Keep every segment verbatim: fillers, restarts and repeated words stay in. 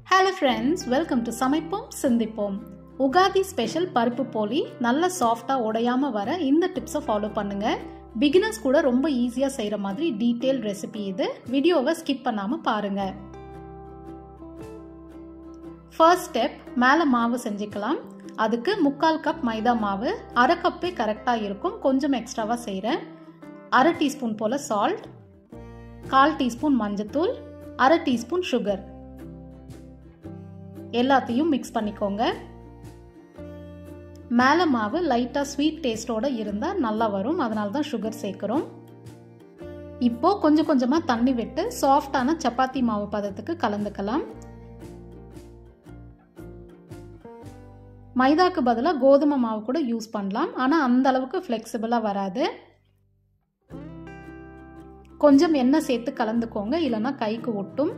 Hello friends, welcome to Samaipom, Sindhipom. Ugadhi special Paruppu Poli நல்ல சாஃப்ட்டா உடையாம வர இந்த டிப்ஸை ஃபாலோ பண்ணுங்க. பிகினர்ஸ் கூட ரொம்ப ஈஸியா செய்யற மாதிரி டீடைல் ரெசிபி இது. வீடியோவை ஸ்கிப் பண்ணாம பாருங்க. ஃபர்ஸ்ட் ஸ்டெப், மேல மாவு செஞ்சுக்கலாம். அதுக்கு முக்கால் கப் மைதா மாவு, அரை கப்பே கரெக்டா இருக்கும். கொஞ்சம் எக்ஸ்ட்ராவா செய்றேன். அரை டீஸ்பூன் போல சால்ட், கால் டீஸ்பூன் மஞ்சத்தூள், அரை டீஸ்பூன் சுகர் எல்லாத்தையும் மிக்ஸ் பண்ணிக்கோங்க. மேல மாவு லைட்டா ஸ்வீட் டேஸ்டோட இருந்தா நல்லா வரும், அதனால தான் சுகர் சேர்க்கிறோம். இப்போ கொஞ்சம் கொஞ்சமா தண்ணி விட்டு சாஃப்டான சப்பாத்தி மாவு பதத்துக்கு கலந்துக்கலாம். மைதாக்கு பதிலாக கோதுமை மாவு கூட யூஸ் பண்ணலாம், ஆனா அந்த அளவுக்கு ஃபிளெக்சிபிளா வராது. கொஞ்சம் எண்ணெய் சேர்த்து கலந்துக்கோங்க, இல்லைன்னா கைக்கு ஒட்டும்.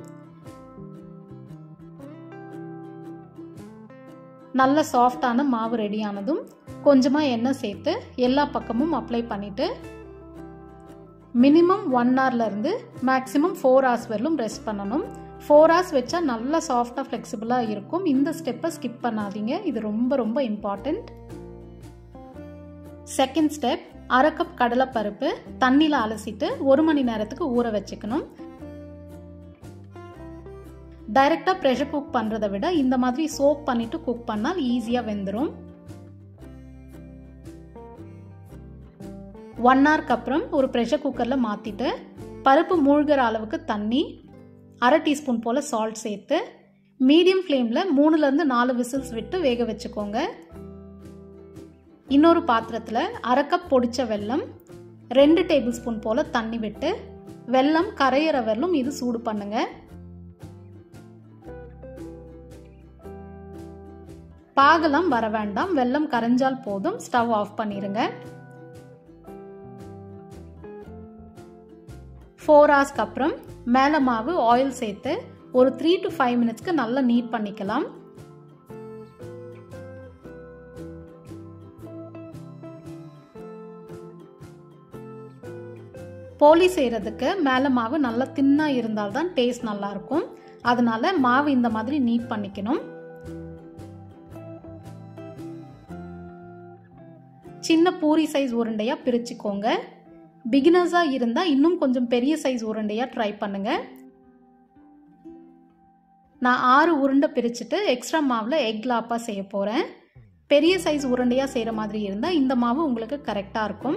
நல்ல சாஃப்டான மாவு ரெடி ஆனதும் கொஞ்சமா எண்ணெய் சேர்த்து எல்லா பக்கமும் அப்ளை பண்ணிட்டு மினிமம் ஒன் ஹவர்ல இருந்து மேக்ஸிமம் ஃபோர் ஹவர்ஸ் வரலும் ரெஸ்ட் பண்ணணும். ஃபோர் ஹவர்ஸ் வச்சா நல்லா சாஃப்டா ஃபிளெக்சிபிளா இருக்கும். இந்த ஸ்டெப்பை ஸ்கிப் பண்ணாதீங்க, இது ரொம்ப ரொம்ப இம்பார்ட்டன்ட். செகண்ட் ஸ்டெப், அரை கப் கடலை பருப்பு தண்ணியில அலசிட்டு ஒரு மணி நேரத்துக்கு ஊற வச்சுக்கணும். டைரக்டா ப்ரெஷர் குக் பண்றதை விட இந்த மாதிரி சோக் பண்ணிட்டு குக் பண்ணால் ஈஸியா வெந்துடும். ஒன் ஹவருக்கு அப்புறம் ஒரு ப்ரெஷர் குக்கர்ல மாத்திட்டு பருப்பு மூழ்கிற அளவுக்கு தண்ணி, அரை டீஸ்பூன் போல சால்ட் சேர்த்து மீடியம் ஃப்ளேம்ல மூணுல இருந்து நாலு விசில்ஸ் விட்டு வேக வச்சுக்கோங்க. இன்னொரு பாத்திரத்துல அரை கப் பொடிச்ச வெல்லம், ரெண்டு டேபிள் ஸ்பூன் போல தண்ணி விட்டு வெல்லம் கரையிற வரலும் இது சூடு பண்ணுங்க. பாகலாம் வர வேண்டாம், வெல்லம் கரைஞ்சால் போதும். ஸ்டவ் ஆஃப் பண்ணிருங்க. ஃபோர் ஹவர்ஸ்க்கு அப்புறம் மேல மாவு ஆயில் சேர்த்து ஒரு த்ரீ டு ஃபைவ் மினிட்ஸ்க்கு நல்லா நீட் பண்ணிக்கலாம். போலி செய்யறதுக்கு மேல மாவு நல்லா தின்னா இருந்தால்தான் டேஸ்ட் நல்லா இருக்கும். அதனால மாவு இந்த மாதிரி நீட் பண்ணிக்கணும். சின்ன பூரி சைஸ் உருண்டையா பிரிச்சுக்கோங்க. பிகினர்ஸா இருந்தா இன்னும் கொஞ்சம் பெரிய சைஸ் உருண்டையா ட்ரை பண்ணுங்க. நான் ஆறு உருண்டை பிரிச்சுட்டு எக்ஸ்ட்ரா மாவுல எக் லாப்பா செய்ய போறேன். பெரிய சைஸ் உருண்டையா செய்யற மாதிரி இருந்தா இந்த மாவு உங்களுக்கு கரெக்டா இருக்கும்.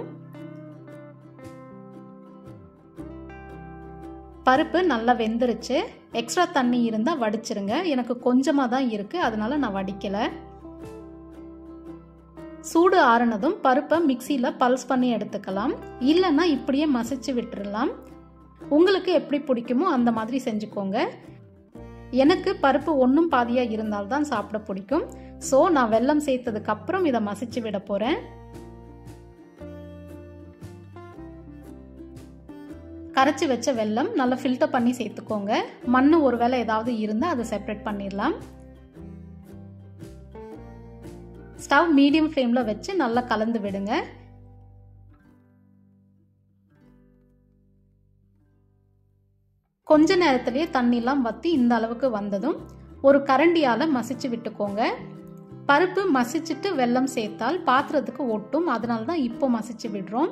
பருப்பு நல்லா வெந்துருச்சு. எக்ஸ்ட்ரா தண்ணி இருந்தா வடிச்சிருங்க. எனக்கு கொஞ்சமா தான் இருக்கு, அதனால நான் வடிக்கல. சூடு ஆறுனதும் பருப்பை மிக்சியில பல்ஸ் பண்ணி எடுத்துக்கலாம், இல்லைன்னா இப்படியே மசிச்சு விட்டுறலாம். உங்களுக்கு எப்படி பிடிக்குமோ அந்த மாதிரி செஞ்சுக்கோங்க. எனக்கு பருப்பு ஒன்றும் பாதியா இருந்தால்தான் சாப்பிட பிடிக்கும். ஸோ நான் வெல்லம் சேர்த்ததுக்கு அப்புறம் இதை மசிச்சு விட போறேன். கரைச்சி வச்ச வெல்லம் நல்லா ஃபில்டர் பண்ணி சேர்த்துக்கோங்க. மண்ணு ஒருவேளை ஏதாவது இருந்தா அதை செப்பரேட் பண்ணிடலாம். ஸ்டவ் மீடியம் ஃப்ளேம்ல வச்சு நல்லா கலந்து விடுங்க. கொஞ்ச நேரத்திலேயே தண்ணிலாம் வத்தி இந்த அளவுக்கு வந்ததும் ஒரு கரண்டியால மசிச்சு விட்டுக்கோங்க. பருப்பு மசிச்சுட்டு வெல்லம் சேர்த்தால் பாத்திரத்துக்கு ஒட்டும், அதனால தான் இப்போ மசிச்சு விடுறோம்.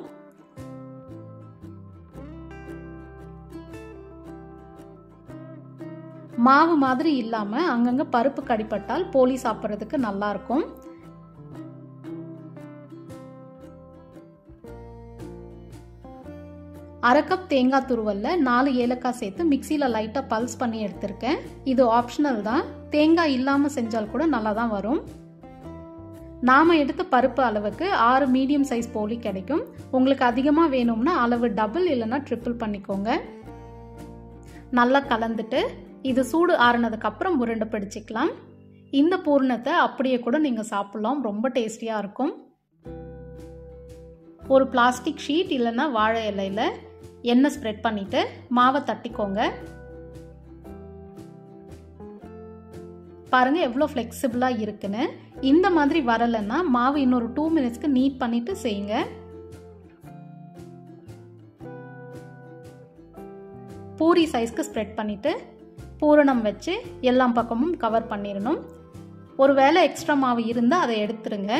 மாவு மாதிரி இல்லாம அங்கங்க பருப்பு கடிப்பட்டால் போலி சாப்பிட்றதுக்கு நல்லா இருக்கும். அரை கப் தேங்காய் துருவல்ல நாலு ஏலக்காய் சேர்த்து மிக்சியில லைட்டா பல்ஸ் பண்ணி எடுத்திருக்கேன். இது ஆப்ஷனல் தான், தேங்காய் இல்லாம செஞ்சால் கூட நல்லா தான் வரும். நாம எடுத்த பருப்பு அளவுக்கு ஆறு மீடியம் சைஸ் போலி கிடைக்கும். உங்களுக்கு அதிகமா வேணும்னா அளவு டபுள் இல்லைன்னா ட்ரிபிள் பண்ணிக்கோங்க. நல்லா கலந்துட்டு இது சூடு ஆறுனதுக்கு அப்புறம் உருண்டை பிடிச்சிக்கலாம். இந்த பூரணத்தை அப்படியே கூட நீங்க சாப்பிடலாம், ரொம்ப டேஸ்டியா இருக்கும். ஒரு பிளாஸ்டிக் ஷீட் இல்லைன்னா வாழை இலையில எண்ணெய் ஸ்ப்ரெட் பண்ணிட்டு மாவை தட்டிக்கோங்க. பாருங்க எவ்வளோ ஃப்ளெக்சிபிளா இருக்குன்னு. இந்த மாதிரி வரலைன்னா மாவு இன்னொரு டூ மினிட்ஸ்க்கு நீட் பண்ணிட்டு செய்யுங்க. பூரி சைஸ்க்கு ஸ்ப்ரெட் பண்ணிட்டு பூரணம் வச்சு எல்லா பக்கமும் கவர் பண்ணிடணும். ஒரு வேளை எக்ஸ்ட்ரா மாவு இருந்தால் அதை எடுத்துருங்க.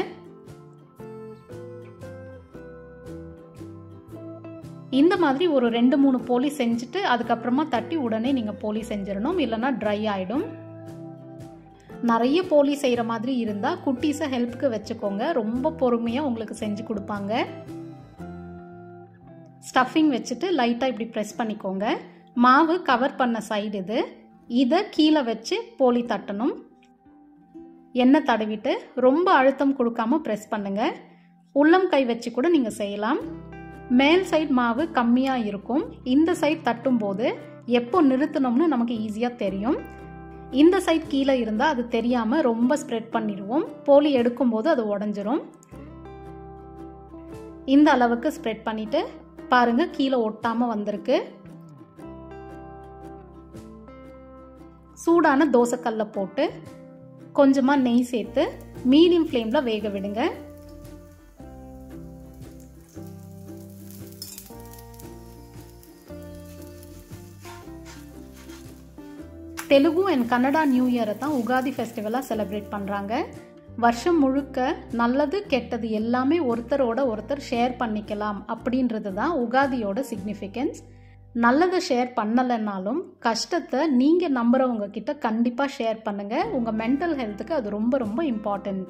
இந்த மாதிரி ஒரு ரெண்டு மூணு போலி செஞ்சுட்டு அதுக்கப்புறமா தட்டி உடனே நீங்கள் போலி செஞ்சிடணும், இல்லைன்னா ட்ரை ஆகிடும். நிறைய போலி செய்கிற மாதிரி இருந்தால் குட்டீஸை ஹெல்ப்புக்கு வச்சுக்கோங்க, ரொம்ப பொறுமையாக உங்களுக்கு செஞ்சு கொடுப்பாங்க. ஸ்டஃபிங் வச்சுட்டு லைட்டாக இப்படி ப்ரெஸ் பண்ணிக்கோங்க. மாவு கவர் பண்ண சைடு இது. இதை கீழே வச்சு போலி தட்டணும். எண்ணெய் தடவிட்டு ரொம்ப அழுத்தம் கொடுக்காம ப்ரெஸ் பண்ணுங்க. உள்ளம் கை வச்சு கூட நீங்கள் செய்யலாம். மேல் சைடு மாவு கம்மியாக இருக்கும். இந்த சைடு தட்டும் போது எப்போ நிறுத்தணும்னு நமக்கு ஈஸியாக தெரியும். இந்த சைடு கீழே இருந்தால் அது தெரியாமல் ரொம்ப ஸ்ப்ரெட் பண்ணிடுவோம். போலி எடுக்கும்போது அது உடஞ்சிரும். இந்த அளவுக்கு ஸ்ப்ரெட் பண்ணிட்டு பாருங்க, கீழே ஒட்டாமல் வந்திருக்கு. சூடான தோசைக்கல்ல போட்டு கொஞ்சமாக நெய் சேர்த்து மீடியம் ஃப்ளேமில் வேக விடுங்க. தெலுங்கு அண்ட் கன்னடா நியூ இயரை தான் உகாதி ஃபெஸ்டிவலாக செலிப்ரேட் பண்ணுறாங்க. வருஷம் முழுக்க நல்லது கெட்டது எல்லாமே ஒருத்தரோட ஒருத்தர் ஷேர் பண்ணிக்கலாம் அப்படின்றது தான் உகாதியோட சிக்னிஃபிகன்ஸ். நல்லதை ஷேர் பண்ணலைன்னாலும் கஷ்டத்தை நீங்கள் நம்புறவங்க கிட்ட கண்டிப்பாக ஷேர் பண்ணுங்கள். உங்கள் மென்டல் ஹெல்த்துக்கு அது ரொம்ப ரொம்ப இம்பார்ட்டண்ட்.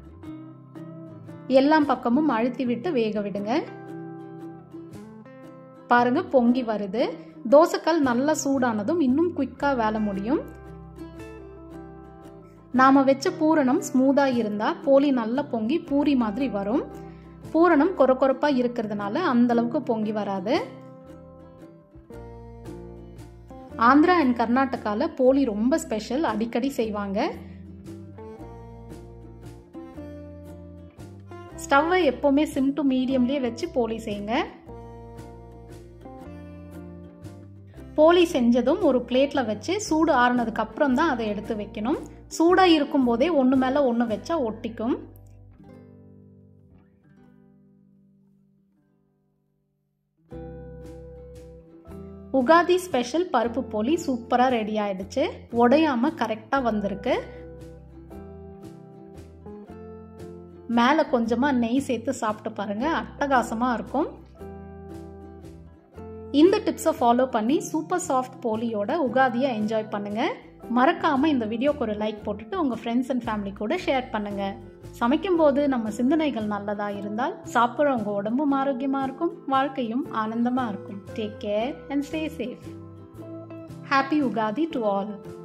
எல்லா பக்கமும் அழுத்தி விட்டு வேக விடுங்க. பாருங்க, பொங்கி வருது. தோசைக்கல் நல்லா சூடானதும் இன்னும் குயிக்காக வேலை முடியும். நாம வச்ச பூரணம் ஸ்மூதா இருந்தா போலி நல்லா பொங்கி பூரி மாதிரி வரும். பூரணம் கொர கொரப்பா இருக்கிறதுனால அந்த அளவுக்கு பொங்கி வராது. ஆந்திரா அண்ட் கர்நாடகால போலி ரொம்ப ஸ்பெஷல், அடிக்கடி செய்வாங்க. ஸ்டவ்வை எப்பவுமே சிம் டு மீடியம்லயே வச்சு போலி செய்யுங்க. போலி செஞ்சதும் ஒரு பிளேட்ல வச்சு சூடு ஆறுனதுக்கு அப்புறம் தான் அதை எடுத்து வைக்கணும். சூடா இருக்கும் போதே ஒன்று மேல ஒன்று வச்சா ஒட்டிக்கும். உகாதி ஸ்பெஷல் பருப்பு போலி சூப்பரா ரெடி ஆயிடுச்சு. உடையாம கரெக்டா வந்திருக்கு. மேல கொஞ்சமா நெய் சேர்த்து சாப்பிட்டு பாருங்க, அட்டகாசமா இருக்கும். இந்த டிப்ஸை ஃபாலோ பண்ணி சூப்பர் சாஃப்ட் போலியோட உகாதியை என்ஜாய் பண்ணுங்க. மறக்காம இந்த வீடியோக்கு ஒரு லைக் போட்டுட்டு உங்க ஃப்ரெண்ட்ஸ் அண்ட் ஃபேமிலி கூட ஷேர் பண்ணுங்க. சமைக்கும் போது நம்ம சிந்தனைகள் நல்லதா இருந்தால் சாப்பிட்றவங்க உடம்பும் ஆரோக்கியமா இருக்கும், வாழ்க்கையும் ஆனந்தமா இருக்கும். Take care and stay safe. Happy Ugadi to all.